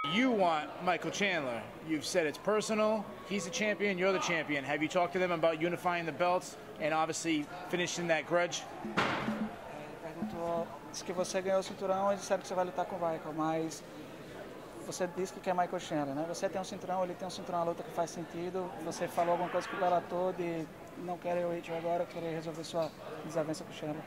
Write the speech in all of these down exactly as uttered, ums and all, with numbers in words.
You want Michael Chandler. You've said it's personal. He's the champion, you're the champion. Have you talked to them about unifying the belts and obviously finishing that grudge? Ele perguntou se que você ganhou o cinturão e disseram que você vai lutar com o Michael, mas você disse que quer Michael Chandler, né? Você tem um cinturão, ele tem um cinturão, a luta que faz sentido. Você falou alguma coisa com o Bellator de não querer o Hitler agora, querer resolver sua desavença com o Chandler.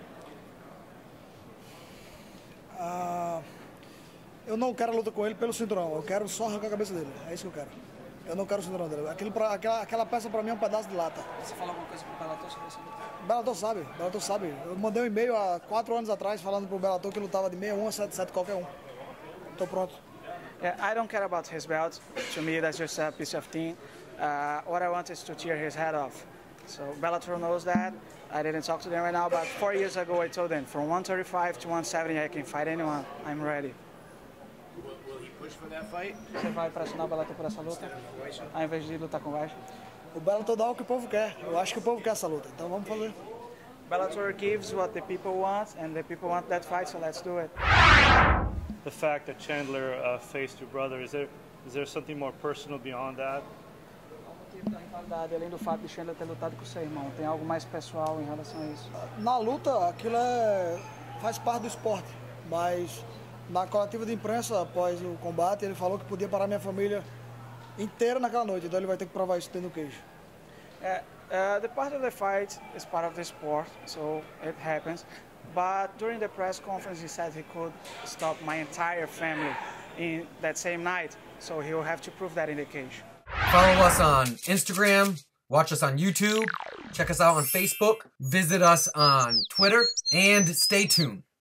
Ah, eu não quero a luta com ele pelo cinturão, eu quero só arrancar a cabeça dele, é isso que eu quero. Eu não quero o cinturão dele. Aquilo pra, aquela, aquela peça pra mim é um pedaço de lata. Você falou alguma coisa com o Bellator sobre essa luta? Bellator sabe, Bellator sabe. Eu mandei um e-mail há quatro anos atrás falando pro Bellator que eu lutava de sessenta e um a setenta e sete qualquer um. Tô pronto. Yeah, I don't care about his belt. To me, that's just a piece of tin. Uh, what I want is to tear his head off. So Bellator knows that. I didn't talk to them right now, but four years ago I told them from one thirty-five to one seventy I can fight anyone. I'm ready. Will, will he push for that fight? Você vai pressionar o Bellator por essa luta, ao invés de lutar com o Weidman? O Bellator dá o que o povo quer. Eu acho que o povo quer essa luta, então vamos fazer. Bellator gives what the people want, and the people want that fight, so let's do it. The fact that Chandler uh, faced your brother, is there is there something more personal beyond that? O motivo da rivalidade, além do fato de Chandler ter lutado com seu irmão, tem algo mais pessoal em relação a isso? Na luta, aquilo é, faz parte do esporte, mas na coletiva de imprensa, após o combate, ele falou que podia parar minha família inteira naquela noite, então ele vai ter que provar isso dentro do queijo. Uh, uh, the part of the fight is part of the sport, so it happens. But during the press conference, he said he could stop my entire family in that same night, so he will have to prove that in the cage. Follow us on Instagram, watch us on YouTube, check us out on Facebook, visit us on Twitter, and stay tuned.